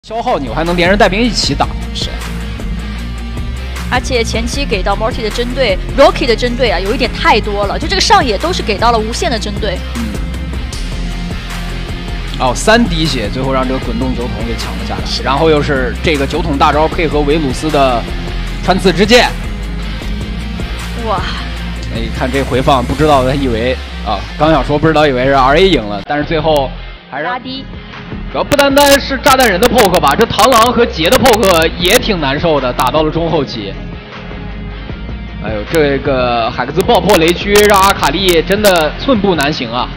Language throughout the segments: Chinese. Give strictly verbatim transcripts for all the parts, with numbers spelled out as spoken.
消耗你，我还能连人带兵一起打。 是。而且前期给到 Morty 的针对 ，Rocky 的针对啊，有一点太多了。就这个上野都是给到了无限的针对。 嗯。哦，三滴血，最后让这个滚动酒桶给抢了下来。然后又是这个酒桶大招配合维鲁斯的穿刺之剑。 哇！ 哎，看这回放，不知道他以为啊，刚想说不知道以为是 R A 赢了，但是最后还是拉低。 主要不单单是炸弹人的 poke 吧，这螳螂和杰的 poke 也挺难受的，打到了中后期。哎呦，这个海克斯爆破雷区让阿卡丽真的寸步难行啊！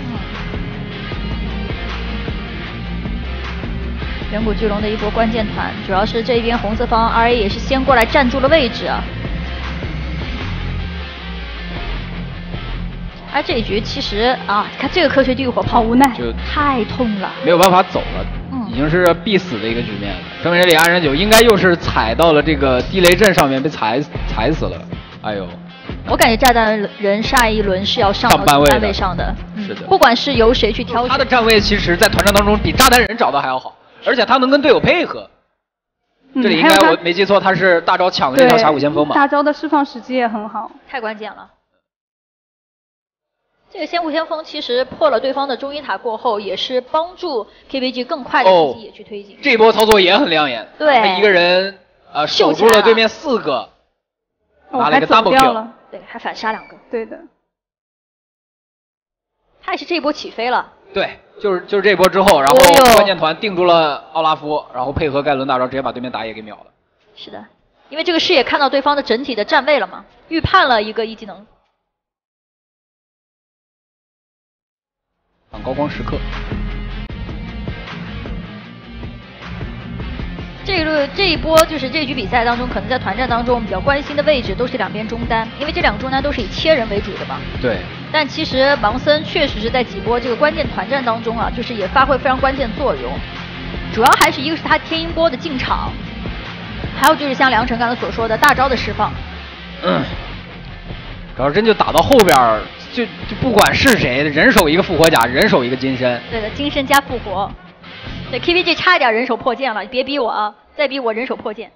远古巨龙的一波关键团，主要是这边红色方 R A 也是先过来站住了位置啊。而这一局其实啊，看这个科学地狱火炮， 无奈， 就太痛了， 没有办法走了， 嗯、 已经是必死的一个局面了。证明这里安然九应该又是踩到了这个地雷阵上面，被踩踩死了。哎呦， 我感觉炸弹人下一轮是要上到半站位上的， 嗯、是的。 不管是由谁去挑选， 他的站位其实在团战当中比炸弹人找的还要好，而且他能跟队友配合。嗯、这里应该我没记错，他是大招抢的那条峡谷先锋嘛？ 大招的释放时机也很好， 太关键了。 这个仙雾先锋其实破了对方的中一塔过后，也是帮助 K B G 更快的自己也去推进。 哦、这波操作也很亮眼， 对， 他一个人呃守住了对面四个， 哦、 拿了一个 double kill， 对，还反杀两个。 对的， 他也是这一波起飞了。 对，就是就是这一波之后，然后关键团定住了奥拉夫，然后配合盖伦大招，直接把对面打野给秒了。 是的，因为这个视野看到对方的整体的站位了嘛，预判了一个一技能。 高光时刻， 这一轮这一波就是这局比赛当中，可能在团战当中我们比较关心的位置都是两边中单，因为这两个中单都是以切人为主的嘛。 对。 但其实盲僧确实是在几波这个关键团战当中啊，就是也发挥非常关键作用。主要还是一个是他天音波的进场，还有就是像梁晨刚才所说的大招的释放。 嗯。主要真就打到后边。 就就不管是谁，人手一个复活甲，人手一个金身。 对的，金身加复活。对 K B G 差一点人手破剑了，你别逼我啊！再逼我人手破剑。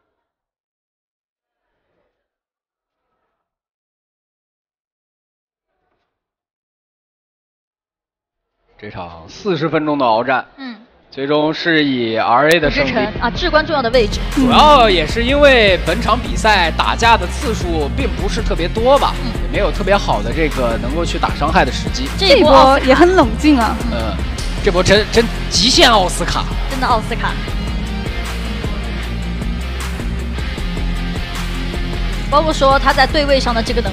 这场四十分钟的鏖战， 嗯， 最终是以 R A 的胜利啊，至关重要的位置。 主要也是因为本场比赛打架的次数并不是特别多吧。嗯 没有特别好的这个能够去打伤害的时机， 这一波也很冷静啊。 嗯，这波真真极限奥斯卡， 真的奥斯卡。包括说他在对位上的这个能。